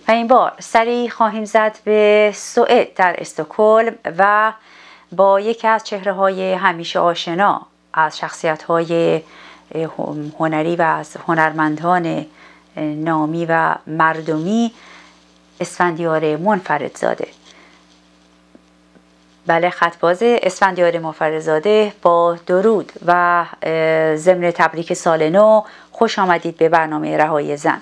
و این بار سری خواهیم زد به سوئد در استکهلم و با یکی از چهره‌های همیشه آشنا از شخصیت‌های هنری و از هنرمندان نامی و مردمی اسفندیار منفردزاده. بله، خط‌باز اسفندیار منفردزاده با درود و ضمن تبریک سال نو خوش آمدید به برنامه رهایی زن.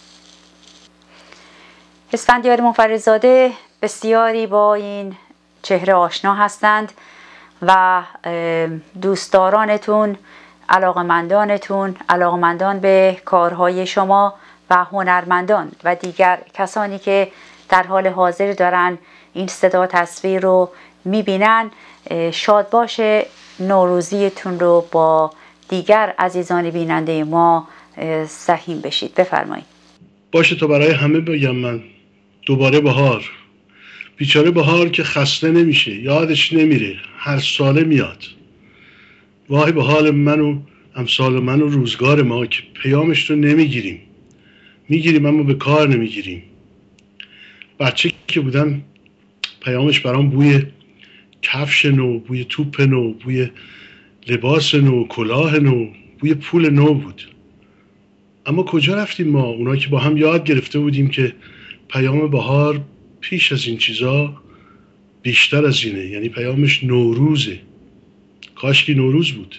اسفندیار منفردزاده بسیاری با این چهره آشنا هستند و دوستدارانتون، علاقمندان به کارهای شما و هنرمندان و دیگر کسانی که در حال حاضر دارن این صدا تصویر رو میبینن، شاد باشه نوروزیتون رو با دیگر عزیزان بیننده ما سهیم بشید. بفرمایید. باشه تا برای همه بگم من دوباره بهار. بیچاره بهار که خسته نمیشه، یادش نمیره، هر ساله میاد. وای به حال من و امثال من و روزگار ما که پیامش رو نمیگیریم، میگیریم اما به کار نمیگیریم. بچه که بودم پیامش برام بوی کفش نو، بوی توپ نو، بوی لباس نو، کلاه نو، بوی پول نو بود. اما کجا رفتیم ما، اونا که با هم یاد گرفته بودیم که پیام بهار پیش از این چیزا بیشتر از اینه، یعنی پیامش نوروزه. کاشکی نوروز بود،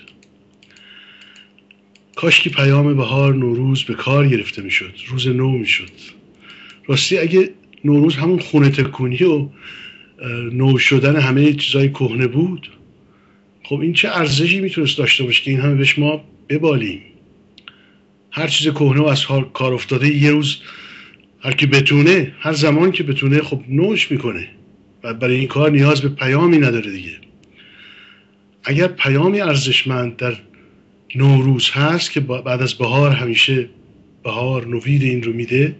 کاشکی پیام بهار نوروز به کار گرفته میشد، روز نو میشد. راستی اگه نوروز همون خونه تکونی و نو شدن همه چیزای کهنه بود، خب این چه ارزشی میتونست داشته باشه که این همه بهش ما ببالیم؟ هر چیز کهنه و از کار افتاده یه روز هر کی بتونه، هر زمان که بتونه، خب نوش میکنه و برای این کار نیاز به پیامی نداره دیگه. اگر پیامی ارزشمند در نوروز هست که بعد از بهار همیشه بهار نوید این رو میده،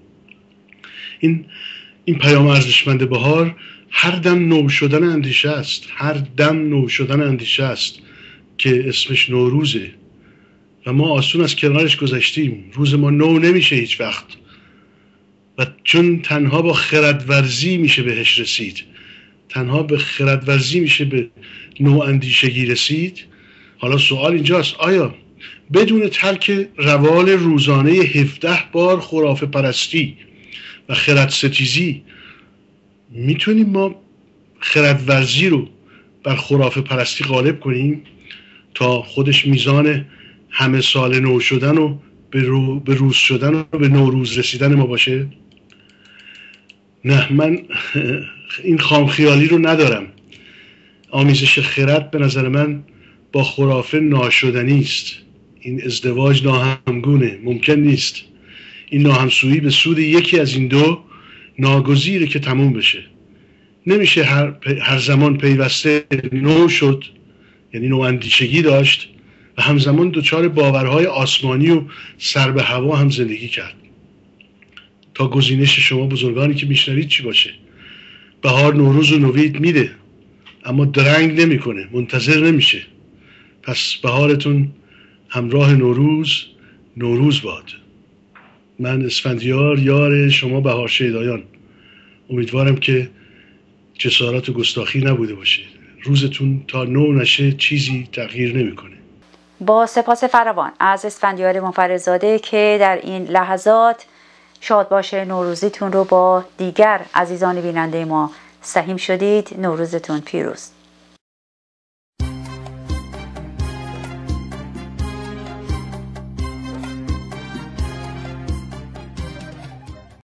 این پیام ارزشمند بهار هر دم نو شدن اندیشه است، هر دم نو شدن اندیشه است که اسمش نوروزه و ما آسون از کنارش گذشتیم. روز ما نو نمیشه هیچ وقت و چون تنها با خردورزی میشه بهش رسید، تنها به خردورزی میشه به نو اندیشگی رسید. حالا سوال اینجاست، آیا بدون ترک روال روزانه 17 بار خرافه پرستی و خرد ستیزی میتونیم ما خردورزی رو بر خرافه پرستی غالب کنیم تا خودش میزان همه سال نو شدن و به روز شدن و به نوروز رسیدن ما باشه؟ نه، من این خامخیالی رو ندارم. آمیزش خرد به نظر من با خرافه ناشدنی است. این ازدواج ناهمگونه، ممکن نیست. این ناهمسویی به سود یکی از این دو ناگزیره که تموم بشه. نمیشه هر زمان پیوسته نو شد، یعنی نو اندیشگی داشت و همزمان دچار باورهای آسمانی و سر به هوا هم زندگی کرد. تا گزینش شما بزرگانی که میشنوید چی باشه؟ بهار نوروز و نوید میده اما درنگ نمیکنه، منتظر نمیشه. پس بهارتون همراه نوروز باد. من اسفندیار، یار شما بهار شیدایان. امیدوارم که جسارت و گستاخی نبوده باشه. روزتون تا نو نشه چیزی تغییر نمیکنه. با سپاس فراوان از اسفندیار منفردزاده که در این لحظات شاد باشه نوروزیتون رو با دیگر عزیزان بیننده ما سهیم شدید. نوروزتون پیروز.